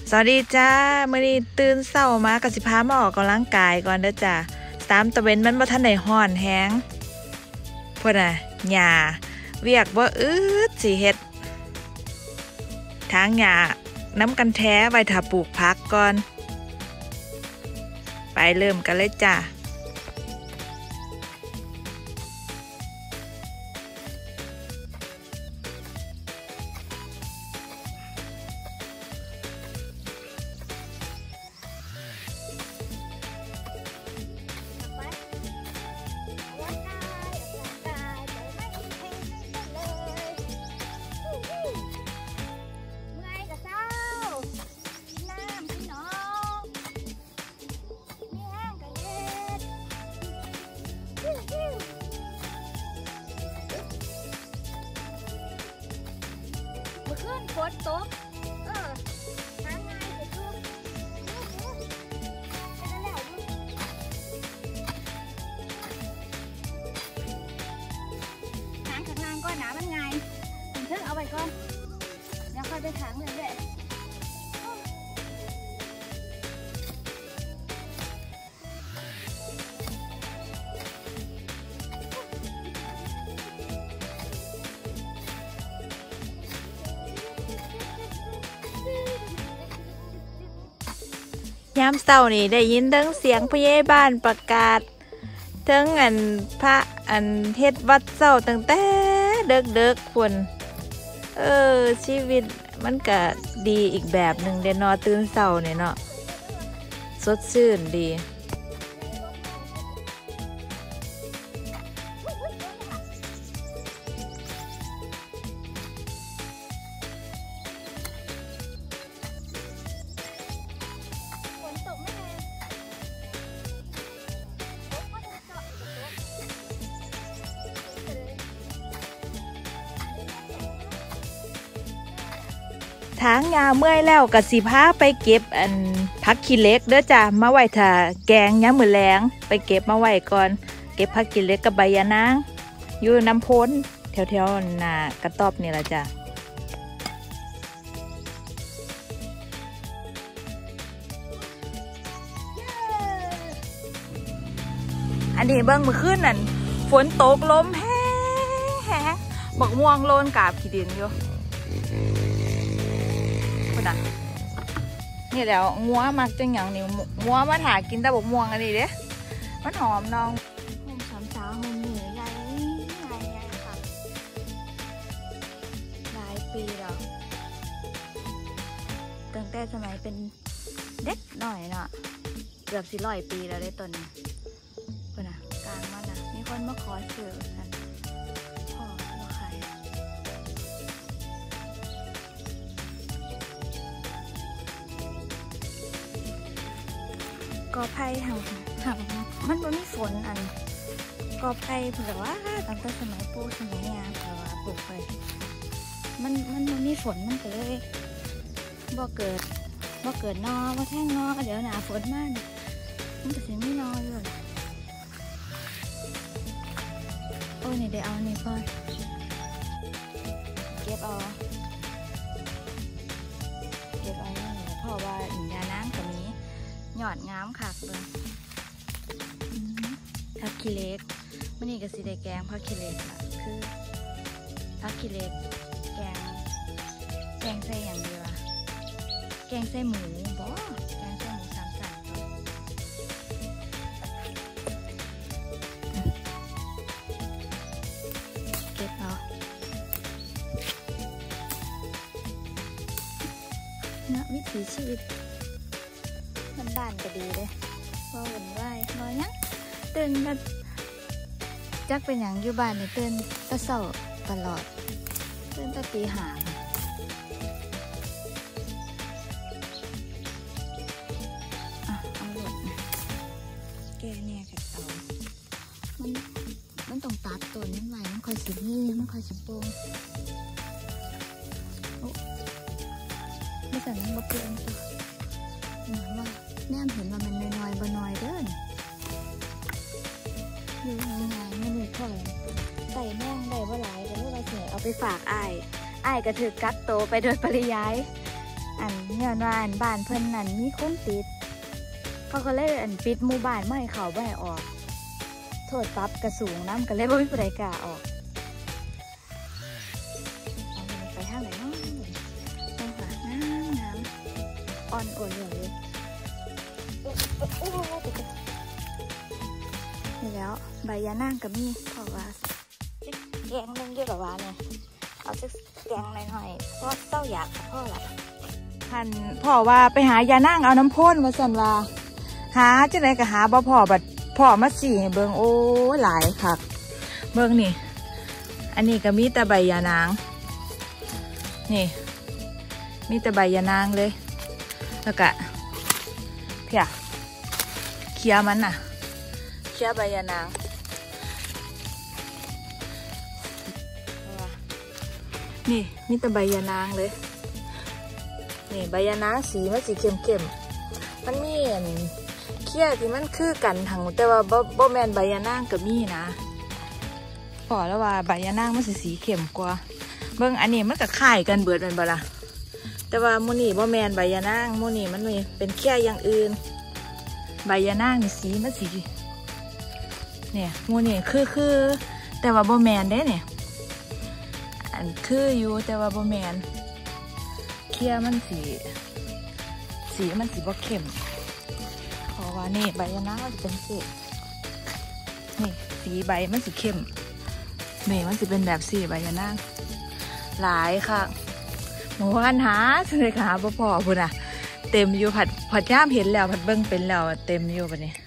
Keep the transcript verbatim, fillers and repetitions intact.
สวัสดีจ้ามื้อนี้ตื่นเช้ามากสิพามาออกกำลังกายก่อนเด้อจ้าตามตะเวนมันบ่ทันได้ฮ้อนแฮงพุ่นน่ะหญ้าเวียกบ่อึดสิเฮ็ดทางหญ้าน้ำกันแท้ไว้ถ้าปลูกผักก่อนไปเริ่มกันเลยจ้าฝนตกเออทางง่ายไปดูไปแล้วทางข้างล่างก็หนามันง่ายถึงเพิ่งเอาไว้ก่อนเดี๋ยวค่อยไปทางเลยเด้ยามเช้านี่ได้ยินทั้งเสียงผู้ใหญ่บ้านประกาศทั้งอันพระอันเฮ็ดวัดเช้าตั้งแต่เด็กๆพุ่นเออชีวิตมันก็ดีอีกแบบหนึ่งเด้เนาะตื่นเช้านี่เนาะสดชื่นดีทางยาเมื่อยแล้วก็สิพาไปเก็บอันผักขี้เหล็กเด้อจ้ะมาไว้ถ้าแกงยามมื้อแลงไปเก็บมาไว้ก่อนเก็บผักขี้เหล็กกับใบยะนางอยู่น้ำพ้นแถวๆหน้ากระต๊อบนี่ล่ะจ้ะอันนี้เบิ่งมื้อคืนนั่นฝนตกลมแห้งๆบักม่วงโลนกาบขี้ดินอยู่นี่แล้วงัวมักจังอย่างนี้งัวมาถากินแต่บกม่วงอันนี้เด้มันหอมน้องหุ่มสามสาวหุ่มเหนื่อยใหญ่ใหญ่ใหญ่ค่ะหลายปีแล้วตั้งแต่สมัยเป็นเด็กหน่อยเนาะเกือบสี่ร้อยปีแล้วได้ต้นนี้คนน่ะกลางมันน่ะมีคนมาขอซื้อกันพ่อมาขายกอไผ่ทำทำมันบ่มีฝนอันกอไผ่เผื่อว่าตั้งแต่สมัยปู่สมัยยาเผื่อว่าปลูกไปมันมันบ่มีฝนมันก็เลยบ่เกิดบ่เกิดนอบ่แท่งนอเดี๋ยวหนาฝนมาเนี่ยมันจะเสียไม่นอเลยโอ้ยนี่ได้เอานี่ก่อนเก็บเอาเก็บเอาเนี่ยเพราะว่าอินยาน้ำกับนี้หยอดงามค่ะเลยผักขี้เหล็กมันนี่ก็สิได้แกงผักขี้เหล็กค่ะคือผักขี้เหล็กแกงแกงใส่อย่างเดียวแกงใส่หมูบ่แกงใส่หมูสามสันเก็บเอาเนาะวิถีชีวิตบ้านก็ดีเลยว่าวุ่นวายนอนยังตื่นมาจักเป็นอย่างอยู่บ้านนี่ตื่นตะเศร้าตลอดตื่นตะตีหาอ่ะเอาหลดแกเนี่ยกับเต่ามันมันต้องตัดตัวนี้ไว้มันคอยสิบนี่มันคอยสิบโป่งโอ้ไม่สั่นมันบ่เปลี่ยนตัวเหมือนว่าแนมเห็นว่ามันน้อยๆบ่น้อยเด้ออยู่ง่ายๆไม่มีเท่าไหร่ใส่แม่งได้บ่หลายแต่เมื่อไรเสียเอาไปฝากอ้ายอ้ายก็ถือกักโตไปโดยปริยายอันย้อนว่าอันบ้านเพิ่นนั่นมีคนติดเขาก็เลยอันปิดหมู่บ้านไม่ให้เขาไม่ให้ออกโทษปรับกระสูงน้ำก็เลยบ่มีผู้ใดกล้าออกไปทางไหนเนาะต้องหาน้ำน้ำอ่อนอ่อนเลยนี่แล้วใบยานางก็มีเพราะว่าแกงนึงเยอะกว่าเนี่ยเอาสักแกงหน่อยๆเพราะเต้าอยากพ่อละท่านพ่อว่าไปหายานางเอาน้ำพ่นมาสั่นว่าหาจังไรก็หาบ่พ่อบัดพ่อมาสี่เบิงโอ้หลายคักเบิงนี่อันนี้ก็มีแต่ใบยานางนี่มีแต่ใบยานางเลยแล้วก็เพียเคี้ยมันน่ะเคี้ยใบยานางนี่มีแต่ใบยานางเลยนี่ใบยานางสีมันสีเข้มๆมันมีอันเคี้ยที่มันคือกันทั้งแต่ว่าบ่บ่แมนใบยานางกับมีนะพอแล้วว่าใบยานางมันสีสีเข้มกว่าเบิ่งอันนี้มันก็คล้ายกันเบิดเป็นบ่ล่ะแต่ว่ามูนี่บ่แมนใบยานางมูนี่มันมีเป็นเคี้ยอย่างอื่นใบยานางนี่สีมันสีเนี่ยมูนี่คือคือแต่ว่าบ่แมนได้เนี่ยอันคืออยู่แต่ว่าบ่แมนเคี้ยมันสีสีมันสีบ่เข้มเพราะว่านี่ใบยะนางมันจะเป็นสีนี่สีใบมันสีเข้มเมย์มันจะเป็นแบบสีใบยะนางหลายค่ะหมูหันหาเลยค่ะพ่อพ่อพูดน่ะเต็มอยู่ผัดผัดย่ามเห็นแล้วผัดเบิ้งเป็นแล้วเต็มอยู่ปะเนี่ย